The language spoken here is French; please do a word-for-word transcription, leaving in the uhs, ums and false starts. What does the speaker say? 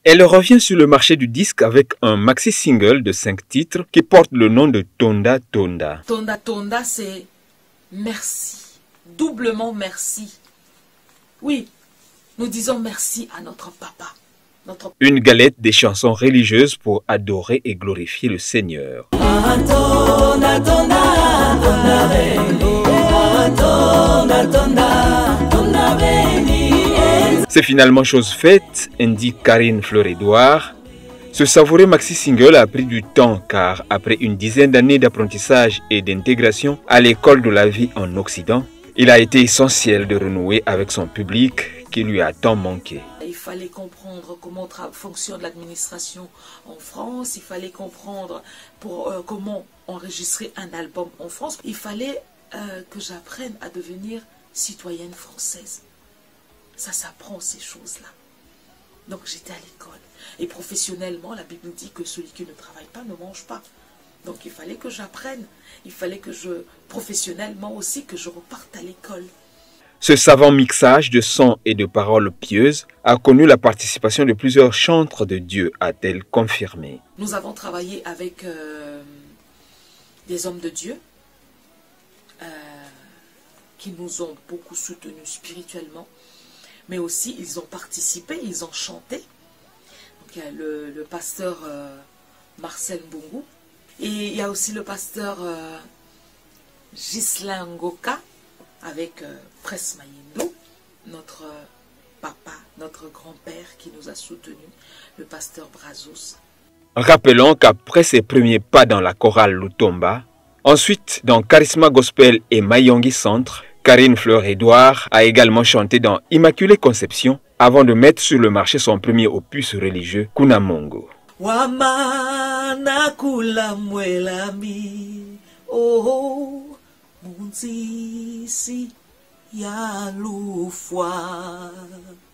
Elle revient sur le marché du disque avec un maxi-single de cinq titres qui porte le nom de Tonda Tonda. Tonda Tonda, c'est merci, doublement merci. Oui, nous disons merci à notre papa. Notre... Une galette des chansons religieuses pour adorer et glorifier le Seigneur. C'est finalement chose faite, indique Karine Fleur-Edouard. Ce savoureux maxi-single a pris du temps car après une dizaine d'années d'apprentissage et d'intégration à l'école de la vie en Occident, il a été essentiel de renouer avec son public qui lui a tant manqué. Il fallait comprendre comment fonctionne l'administration en France, il fallait comprendre pour, euh, comment enregistrer un album en France. Il fallait euh, que j'apprenne à devenir citoyenne française. Ça s'apprend ces choses-là. Donc j'étais à l'école. Et professionnellement, la Bible dit que celui qui ne travaille pas ne mange pas. Donc il fallait que j'apprenne. Il fallait que je, professionnellement aussi, que je reparte à l'école. Ce savant mixage de sons et de paroles pieuses a connu la participation de plusieurs chantres de Dieu, a-t-elle confirmé. Nous avons travaillé avec euh, des hommes de Dieu euh, qui nous ont beaucoup soutenus spirituellement, mais aussi ils ont participé, ils ont chanté. Donc, il y a le, le pasteur euh, Marcel Mbungu, et il y a aussi le pasteur euh, Ghislain Ngoka, avec euh, Presse Mayendo, notre euh, papa, notre grand-père qui nous a soutenus, le pasteur Brazos. Rappelons qu'après ses premiers pas dans la chorale Lutomba, ensuite dans Charisma Gospel et Mayongi Centre, Karine Fleur-Edouard a également chanté dans Immaculée Conception avant de mettre sur le marché son premier opus religieux, Kunamongo. Wamana kula mwelami, oh. Munzisi ya lufwa